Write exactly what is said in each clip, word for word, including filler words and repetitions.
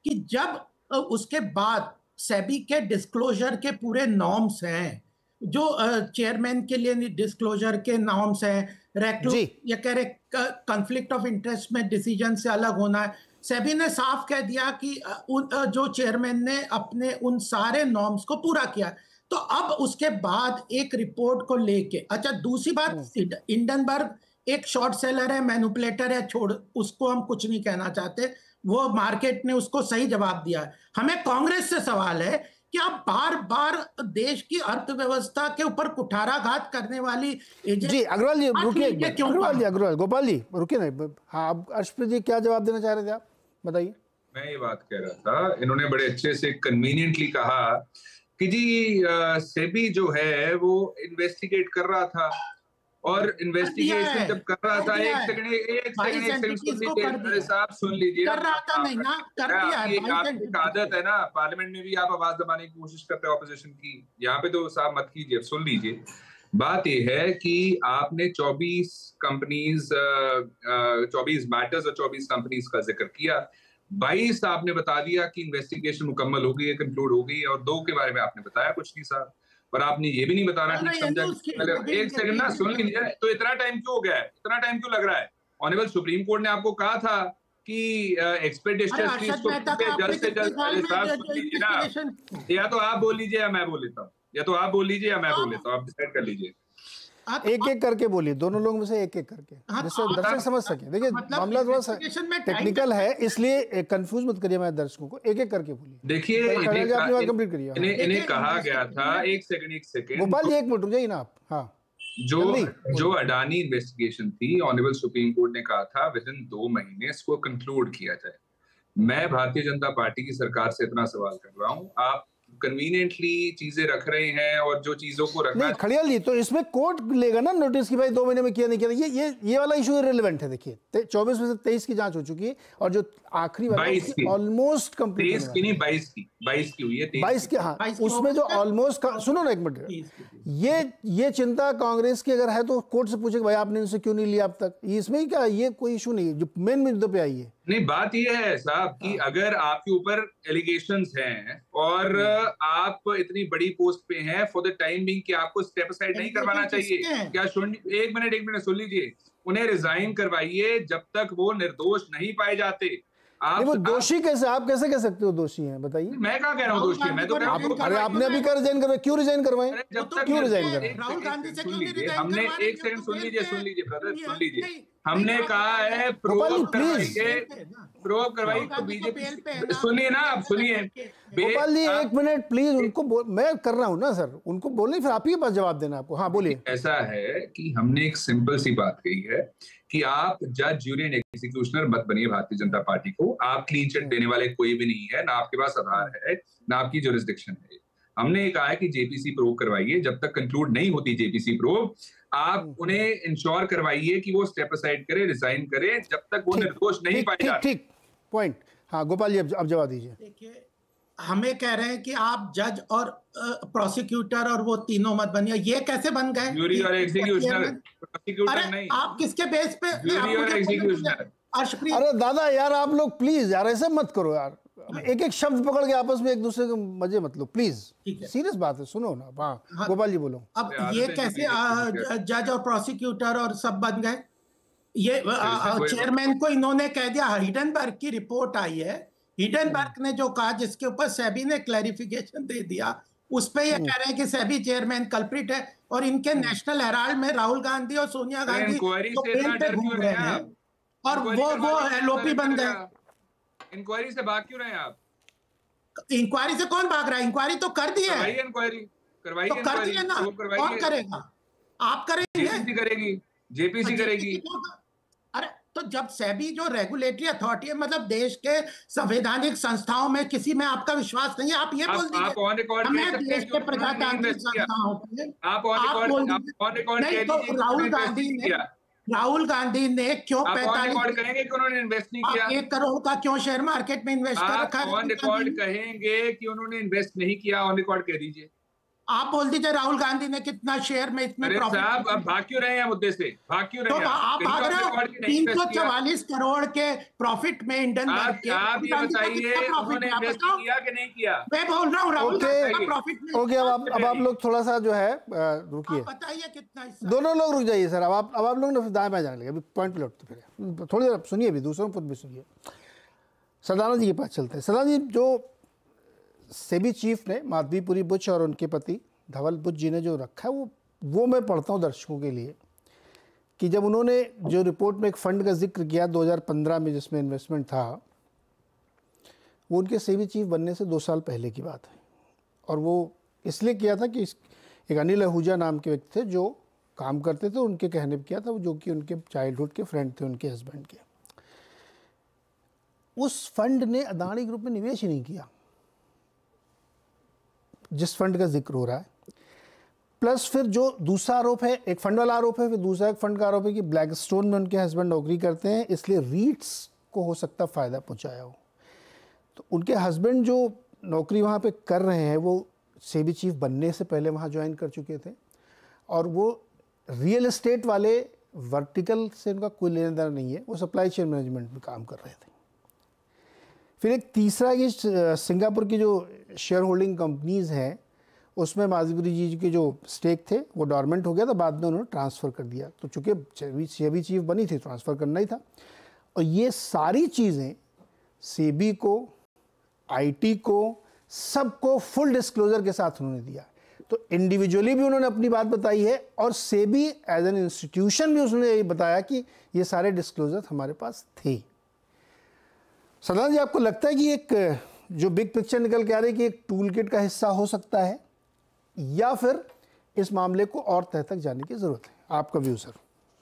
कि जब उसके बाद सेबी के डिस्क्लोजर के पूरे नॉर्म्स हैं, जो चेयरमैन के लिए डिस्क्लोजर के नॉर्म्स हैं, रेक्लू ये कह रहे कॉन्फ्लिक्ट ऑफ इंटरेस्ट में डिसीजन से अलग होना है, सेबी ने साफ कह दिया कि उन जो चेयरमैन ने अपने उन सारे नॉर्म्स को पूरा किया। तो अब उसके बाद एक रिपोर्ट को लेके, अच्छा दूसरी बात, हिंडनबर्ग एक शॉर्ट सेलर है, मैनिपुलेटर है, छोड़ उसको हम कुछ नहीं कहना चाहते, वो मार्केट ने उसको सही जवाब दिया है। हमें कांग्रेस से सवाल है कि आप बार बार देश की अर्थव्यवस्था के ऊपर कुठाराघात करने वाली जी अग्रवाल जी रुकिए, अग्रवाल जी अग्रवाल गोपाल जी रुकिए ना, हाँ अब अर्शप्रीत जी क्या जवाब देना चाह रहे थे आप, बताइए। मैं ये बात कह रहा था, इन्होंने बड़े अच्छे से कन्वीनियंटली कहा कि जी सेबी जो है वो इन्वेस्टिगेट कर रहा था, और इन्वेस्टिगेशन जब कर रहा था, एक सेकंड एक सेकंड एक सेकंड सुन लीजिए साहब, सुन लीजिए, कर रहा था नहीं ना, कर दिया है। आपकी आदत है ना, पार्लियामेंट में भी आप आवाज दबाने की कोशिश करते हैं ऑपोजिशन की, यहाँ पे तो साहब मत कीजिए। सुन लीजिए, बात यह है कि आपने चौबीस कंपनीज चौबीस मैटर्स और चौबीस कंपनीज का जिक्र किया, बाईस आपने बता दिया कि इन्वेस्टिगेशन मुकम्मल हो गई है, कंक्लूड हो गई है, और दो के बारे में आपने बताया कुछ नहीं साहब। पर आपने ये भी नहीं बताना ठीक समझा कि एक सेकंड ना सुन लीजिए, तो इतना टाइम क्यों हो गया है, इतना टाइम क्यों लग रहा है? ऑनरेबल सुप्रीम कोर्ट ने आपको कहा था कि एक्सपेडिचर फीस को जल्द से जल्द सुन लीजिए ना, या तो आप बोल लीजिए या मैं बोल लेता हूँ, या तो आप बोल लीजिए या मैं बोल लेता हूँ, आप डिसाइड कर लीजिए। एक एक करके बोलिए, दोनों लोगों में से एक एक करके, जिससे दर्शक समझ सके। देखिए मामला थोड़ा सा टेक्निकल है, इसलिए कंफ्यूज मत करिए मैं दर्शकों को, एक एक करके बोलिए। देखिए कंप्लीट करिए। इन्हें कहा गया था, एक सेकंड एक सेकंड गोपाल जी एक मिनट रुक जाइए ना आप। हाँ, जो जो अडानी इन्वेस्टिगेशन थी, ऑनरेबल सुप्रीम कोर्ट ने कहा था विद इन दो महीने इसको कंक्लूड किया जाए। मैं भारतीय जनता पार्टी की सरकार से इतना सवाल कर रहा हूँ, आप कन्वीनियंटली चीजें रख रहे हैं, और जो चीजों को रखना नहीं खड़ियाल जी, तो इसमें कोर्ट लेगा ना नोटिस कि भाई दो महीने में किया नहीं किया। ये ये ये वाला इशू इरेलेवेंट है। देखिए चौबीस में से तेईस की जांच हो चुकी है, और जो आखिरी वाला ऑलमोस्ट कंप्लीट, तेईस की नहीं बाईस की बाईस की हुई है, बाईस की। हाँ, उसमें जो ऑलमोस्ट, सुनो ना एक मिनट, ये ये चिंता कांग्रेस की अगर है तो कोर्ट से पूछे भाई आपने इनसे क्यों नहीं लिया अब तक, इसमें ही क्या, ये कोई इशू नहीं है जो मेन मुद्दे पे आई है। नहीं, बात ये है साहब कि अगर आपके ऊपर एलिगेशंस हैं और आप इतनी बड़ी पोस्ट पे हैं, फॉर द टाइम बिंग कि आपको स्टेप असाइड नहीं करवाना चाहिए क्या? सुन एक मिनट एक मिनट सुन लीजिए, उन्हें रिजाइन करवाइए जब तक वो निर्दोष नहीं पाए जाते। आप वो दोषी कैसे, आप कैसे कह सकते हो दोषी हैं, बताइए। मैं कहाँ कह रहा हूँ दोषी है, मैं तो अरे आपने अभी कर रिजाइन करवाए, क्यों रिजाइन करवाए, जब तक क्यों रिजाइन करवाए? राहुल गांधी से क्यों लीजिए, हमने एक सेकंड सुन लीजिए सुन लीजिए ब्रदर सुन लीजिए, हमने कहा है प्रूव करवाइए, प्रूव करवाइए तो बीजेपी। सुनिए ना, आप सुनिए गोपाल जी एक मिनट प्लीज, उनको मैं कर रहा हूँ ना सर, उनको बोलिए, फिर आप ही के पास जवाब देना आपको। हाँ बोलिए। ऐसा है कि हमने एक सिंपल सी बात कही है कि आप जज, ज्यूरी एंड एग्जीक्यूशनर मत बनिए भारतीय जनता पार्टी को। आप क्लीन चिट देने वाले कोई भी नहीं है, ना आपके पास आधार है, ना आपकी ज्यूरिसडिक्शन है। हमने ये कहा है कि जेपीसी प्रोव करवाइए, जब तक कंक्लूड नहीं होती जेपीसी प्रोव, आप उन्हें इंश्योर करवाइए कि वो स्टेप असाइड करे, रिजाइन करे, जब तक वो निर्दोष नहीं पाए जाते। ठीक पॉइंट। हाँ गोपाल जी अब जवाब दीजिए। देखिए हमें कह रहे हैं कि आप जज और प्रोसिक्यूटर और वो तीनों मत बनिए, ये कैसे बन गए? ज्यूरी और एग्जीक्यूशनर, प्रोसिक्यूटर नहीं। आप किसके बेस पे? ज्यूरी और एग्जीक्यूशनर। अरे दादा यार आप लोग प्लीज यार ऐसे मत करो यार, एक एक शब्द पकड़ के आपस में एक दूसरे को मजे मत लो प्लीज, सीरियस बात है, सुनो ना। हाँ, हाँ गोपाल जी बोलो। अब ये कैसे जज और प्रोसिक्यूटर और सब बन गए? ये चेयरमैन को इन्होंने कह दिया, हिडनबर्ग की रिपोर्ट आई है, हिडनबर्ग ने जो कहा, जिसके ऊपर सेबी ने क्लैरिफिकेशन दे दिया, उस पे ये कह रहे हैं कि सेबी चेयरमैन कल्प्रिट है, और इनके नेशनल हेराल्ड में राहुल गांधी और सोनिया गांधी तो बेल पे घूम रहे हैं, और वो वो एलओपी बन गए। इंक्वायरी से भाग क्यों रहे हैं आप? इंक्वायरी से कौन भाग रहा है? इंक्वायरी तो कर दी है, इंक्वायरी करवाइए, तो कर दी है ना, कौन करेगा? आप करेंगे? जेपीसी करेगी, जेपीसी करेगी। अरे तो जब सेबी जो रेगुलेटरी अथॉरिटी है, मतलब देश के संवैधानिक संस्थाओं में किसी में आपका विश्वास नहीं है, आप ये बोल दीजिए। आप ऑन रिकॉर्ड हमें देश के प्रजातांत्रिक संस्थाओं पे आप ऑन रिकॉर्ड नहीं, तो राहुल गांधी ने राहुल गांधी ने क्यों पैंतालीस कहेंगे कि उन्होंने इन्वेस्ट नहीं किया? एक करोड़ का क्यों शेयर मार्केट में इन्वेस्ट कर रखा है? ऑन रिकॉर्ड कहेंगे कि उन्होंने इन्वेस्ट नहीं किया, ऑन रिकॉर्ड कह दीजिए। आप बोल दीजिए राहुल गांधी ने कितना शेयर में इतने प्रॉफिट। साहब अब भाग क्यों रहे हैं मुद्दे से, भाग क्यों रहे हैं? तो आप भाग रहे हो तीन सौ चवालीस करोड़ के प्रॉफिट में इंडियन बैंक के। आप ये बताइए उन्होंने इन्वेस्ट किया कि नहीं किया? मैं बोल रहा हूँ राहुल गांधी का प्रॉफिट में। ओके, अब आप अब आप लोग थोड़ा सा जो है रुकिए, बताइए कितना, दोनों लोग रुक जाइए सर। अब आप अब आप लोग ने दाएं बाएं जाने लगे, अभी पॉइंट पे लौटते फिर थोड़ी देर सुनिए, भी दूसरों को भी सुनिए। सदानंद जी के पास चलते हैं। सदानंद जी, जो सेबी चीफ ने माधवीपुरी बुच और उनके पति धवल बुच जी ने जो रखा है, वो वो मैं पढ़ता हूँ दर्शकों के लिए, कि जब उन्होंने जो रिपोर्ट में एक फंड का जिक्र किया दो हज़ार पंद्रह में जिसमें इन्वेस्टमेंट था, वो उनके सेबी चीफ बनने से दो साल पहले की बात है। और वो इसलिए किया था कि एक अनिल आहूजा नाम के व्यक्ति थे जो काम करते थे, उनके कहने पर किया था, जो कि उनके चाइल्डहुड के फ्रेंड थे उनके हस्बैंड के। उस फंड ने अदानी ग्रुप में निवेश ही नहीं किया जिस फंड का जिक्र हो रहा है। प्लस फिर जो दूसरा आरोप है, एक फंड वाला आरोप है, फिर दूसरा एक फंड का आरोप है कि ब्लैकस्टोन में उनके हस्बैंड नौकरी करते हैं, इसलिए रीट्स को हो सकता फ़ायदा पहुंचाया हो। तो उनके हस्बैंड जो नौकरी वहाँ पे कर रहे हैं, वो सेबी चीफ बनने से पहले वहाँ ज्वाइन कर चुके थे, और वो रियल एस्टेट वाले वर्टिकल से उनका कोई लेना देना नहीं है, वो सप्लाई चेन मैनेजमेंट में काम कर रहे थे। फिर एक तीसरा, ये सिंगापुर की जो शेयर होल्डिंग कंपनीज़ हैं, उसमें माधवीपुरी जी के जो स्टेक थे वो डॉर्मेंट हो गया था, बाद में उन्होंने ट्रांसफ़र कर दिया। तो चूँकि सेबी चीफ बनी थी, ट्रांसफ़र करना ही था। और ये सारी चीज़ें सेबी को, आईटी को, सबको फुल डिस्क्लोजर के साथ उन्होंने दिया। तो इंडिविजुअली भी उन्होंने अपनी बात बताई है, और सेबी एज एन इंस्टीट्यूशन भी उसने ये बताया कि ये सारे डिस्क्लोजर हमारे पास थे। सदानंद जी, आपको लगता है कि एक जो बिग पिक्चर निकल के आ रही है कि एक टूल किट का हिस्सा हो सकता है, या फिर इस मामले को और तह तक जाने की जरूरत है? आपका व्यू सर।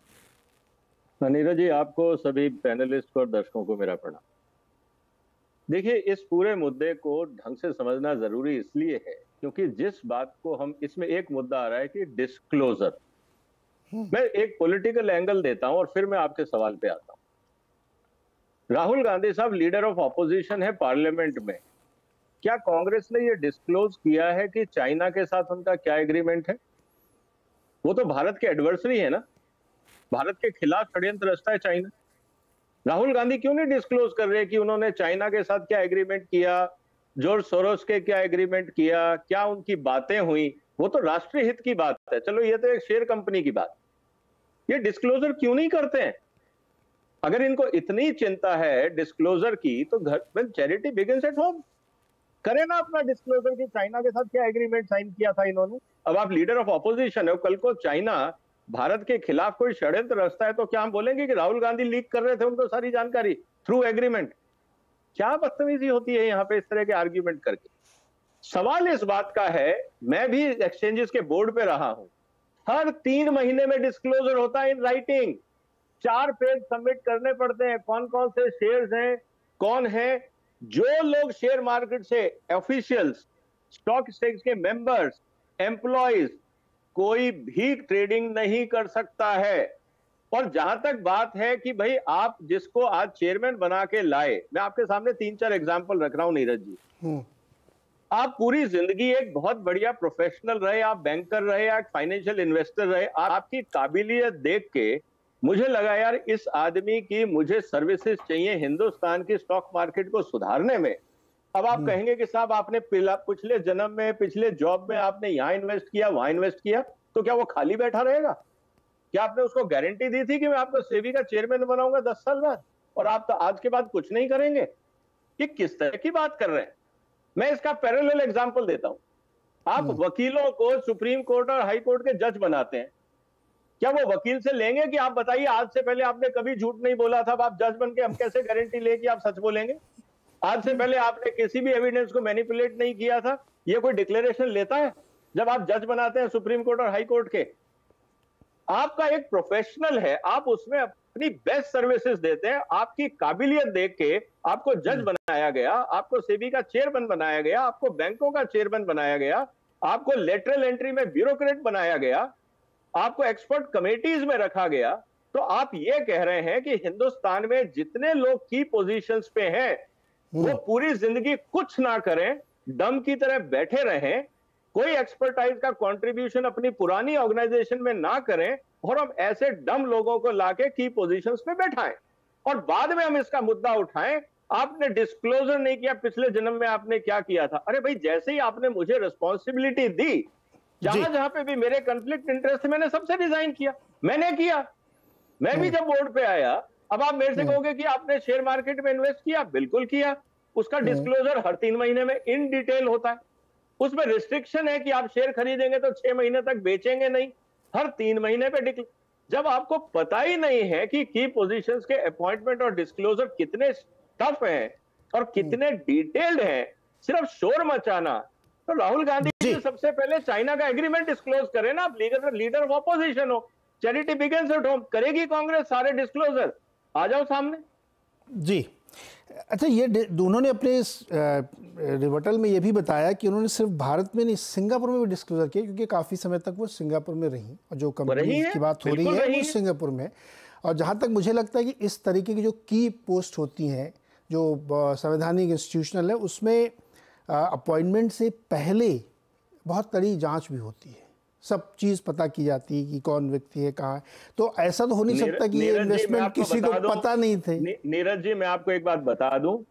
नीरज जी, आपको, सभी पैनलिस्ट और दर्शकों को मेरा प्रणाम। देखिए, इस पूरे मुद्दे को ढंग से समझना जरूरी इसलिए है क्योंकि जिस बात को हम, इसमें एक मुद्दा आ रहा है कि डिस्क्लोजर। मैं एक पॉलिटिकल एंगल देता हूं और फिर मैं आपके सवाल पे आता हूं। राहुल गांधी साहब लीडर ऑफ ऑपोजिशन है पार्लियामेंट में, क्या कांग्रेस ने यह डिस्क्लोज किया है कि चाइना के साथ उनका क्या एग्रीमेंट है? वो तो भारत के एडवर्सरी है ना, भारत के खिलाफ षड्यंत्र रचता है चाइना। राहुल गांधी क्यों नहीं डिस्क्लोज कर रहे कि उन्होंने चाइना के साथ क्या एग्रीमेंट किया, जॉर्ज सोरोस के क्या एग्रीमेंट किया, क्या उनकी बातें हुई? वो तो राष्ट्रीय हित की बात है, चलो ये तो एक शेयर कंपनी की बात। ये डिस्क्लोजर क्यों नहीं करते हैं? अगर इनको इतनी चिंता है डिस्क्लोजर की, तो घर चैरिटी बिगिंस एट होम, करें ना अपना डिस्क्लोजर कि चाइना के साथ क्या एग्रीमेंट साइन किया था इन्होंने। अब आप लीडर ऑफ ऑपोजिशन हो, कल को चाइना भारत के खिलाफ कोई षड्यंत्र रचता है तो क्या हम बोलेंगे कि राहुल गांधी लीक कर रहे थे उनको सारी जानकारी थ्रू एग्रीमेंट? क्या बदतमीजी होती है यहाँ पे इस तरह के आर्ग्यूमेंट करके। सवाल इस बात का है, मैं भी एक्सचेंजेस के बोर्ड पे रहा हूं, हर तीन महीने में डिस्क्लोजर होता है इन राइटिंग, चार पेज सबमिट करने पड़ते हैं, कौन कौन से शेयर्स हैं, कौन है। जो लोग शेयर मार्केट से, ऑफिशियल्स, स्टॉक एक्सचेंज के मेंबर्स, एम्प्लॉइज, कोई भी ट्रेडिंग नहीं कर सकता है। और जहां तक बात है कि भाई आप जिसको आज चेयरमैन बना के लाए, मैं आपके सामने तीन चार एग्जांपल रख रहा हूं नीरज जी। आप पूरी जिंदगी एक बहुत बढ़िया प्रोफेशनल रहे, आप बैंकर रहे, आप फाइनेंशियल इन्वेस्टर रहे, आपकी काबिलियत देख के मुझे लगा यार इस आदमी की मुझे सर्विसेज चाहिए हिंदुस्तान की स्टॉक मार्केट को सुधारने में। अब आप कहेंगे कि साहब आपने पिछले जन्म में, पिछले जॉब में आपने यहां इन्वेस्ट किया, वहां इन्वेस्ट किया, तो क्या वो खाली बैठा रहेगा? क्या आपने उसको गारंटी दी थी कि मैं आपको सेबी का चेयरमैन बनाऊंगा दस साल बाद, और आप तो आज के बाद कुछ नहीं करेंगे? ये किस तरह की बात कर रहे हैं? मैं इसका पैरेलल एग्जांपल देता हूं। आप वकीलों को सुप्रीम कोर्ट और हाई कोर्ट के जज बनाते हैं, क्या वो वकील से लेंगे कि आप बताइए आज से पहले आपने कभी झूठ नहीं बोला था, आप जज बन के हम कैसे गारंटी ले कि आप सच बोलेंगे? आज से पहले आपने किसी भी एविडेंस को मैनिपुलेट नहीं किया था, ये कोई डिक्लेरेशन लेता है जब आप जज बनाते हैं सुप्रीम कोर्ट और हाई कोर्ट के? आपका एक प्रोफेशनल है, आप उसमें अपनी बेस्ट सर्विसेज देते हैं, आपकी काबिलियत देख के आपको जज बनाया गया, आपको सेबी का चेयरमैन बनाया गया, आपको बैंकों का चेयरमैन बनाया गया, आपको लेटरल एंट्री में ब्यूरोक्रेट बनाया गया, आपको एक्सपर्ट कमेटीज में रखा गया। तो आप ये कह रहे हैं कि हिंदुस्तान में जितने लोग की पोजीशंस पे हैं वो पूरी जिंदगी कुछ ना करें, डम की तरह बैठे रहें, कोई एक्सपर्टाइज का कंट्रीब्यूशन अपनी पुरानी ऑर्गेनाइजेशन में ना करें और हम ऐसे डम लोगों को लाके की पोजीशंस पे बैठाएं और बाद में हम इसका मुद्दा उठाएं। आपने डिस्क्लोजर नहीं किया, पिछले जन्म में आपने क्या किया था? अरे भाई, जैसे ही आपने मुझे रिस्पॉन्सिबिलिटी दी, जहां जहां पे भी मेरे कंफ्लिक्ट इंटरेस्ट थे, मैंने सबसे डिजाइन किया, मैंने किया। मैं भी जब बोर्ड पे आया, अब आप मेरे से कहोगे कि आपने शेयर मार्केट में इन्वेस्ट किया, बिल्कुल किया। उसका डिस्क्लोजर हर तीन महीने में इन डिटेल होता है। उसमें रिस्ट्रिक्शन है कि आप शेयर खरीदेंगे तो छह महीने तक बेचेंगे नहीं, हर तीन महीने पे डिक्लेयर। जब आपको पता ही नहीं है कि की पोजीशंस के अपॉइंटमेंट और डिस्क्लोजर कितने टफ हैं और कितने डिटेल्ड हैं, सिर्फ शोर मचाना। तो राहुल गांधी जी सबसे पहले चाइना का एग्रीमेंट डिस्क्लोज करें ना। आप लीडर लीडर ऑफ ऑपोजिशन हो, चैरिटी बिगिंस एट होम। करेगी कांग्रेस सारे डिस्क्लोजर? आ जाओ सामने। जी अच्छा, ये दोनों ने अपने इस रिवर्टल में ये भी बताया कि उन्होंने सिर्फ भारत में नहीं, सिंगापुर में भी डिस्क्लोजर किया, क्योंकि काफ़ी समय तक वो सिंगापुर में रही और जो कंपनी की बात हो रही है वो सिंगापुर में। और जहाँ तक मुझे लगता है कि इस तरीके की जो की पोस्ट होती हैं जो संवैधानिक इंस्टीट्यूशनल है, उसमें अपॉइंटमेंट से पहले बहुत कड़ी जांच भी होती है, सब चीज़ पता की जाती है कि कौन व्यक्ति है, कहाँ है। तो ऐसा तो हो नहीं सकता कि ये इन्वेस्टमेंट किसी को पता नहीं थे। नीरज जी, मैं आपको एक बात बता दूं,